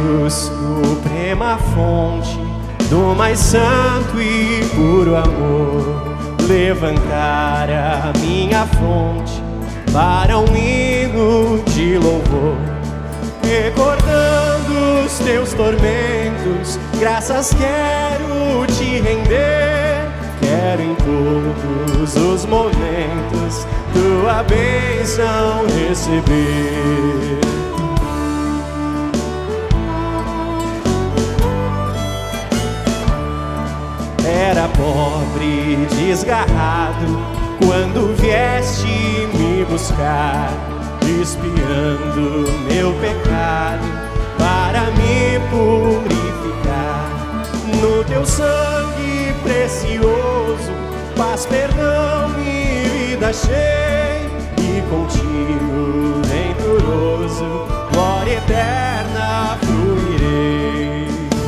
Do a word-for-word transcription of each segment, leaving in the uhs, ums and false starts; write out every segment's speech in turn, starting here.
Jesus, suprema fonte do mais santo e puro amor, levantar a minha fronte para um hino de louvor, recordando os teus tormentos, graças quero te render. Quero em todos os momentos tua bênção receber. Era pobre, desgarrado, quando vieste me buscar, espiando meu pecado para me purificar. No teu sangue precioso, paz, perdão e vida cheia, e contigo venturoso, glória eterna fluirei.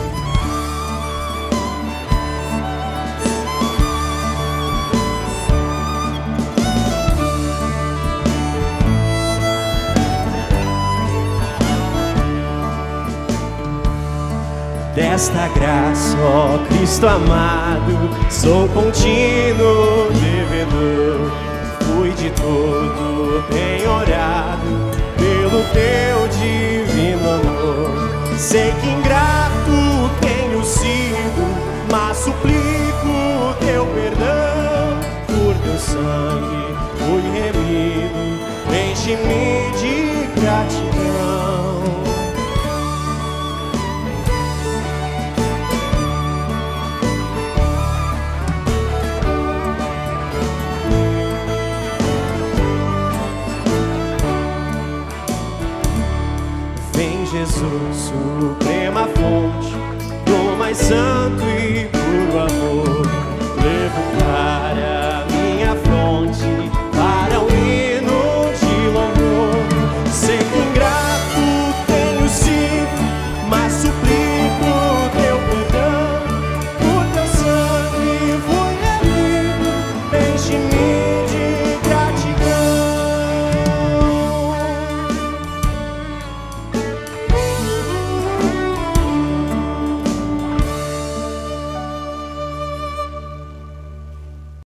Desta graça, ó Cristo amado, sou contínuo devedor. Fui de todo penhorado pelo teu divino amor. Sei que ingrato tenho sido, mas suplico teu perdão. Por teu sangue fui remido, enche-me de gratidão. Jesus, suprema fonte do mais santo e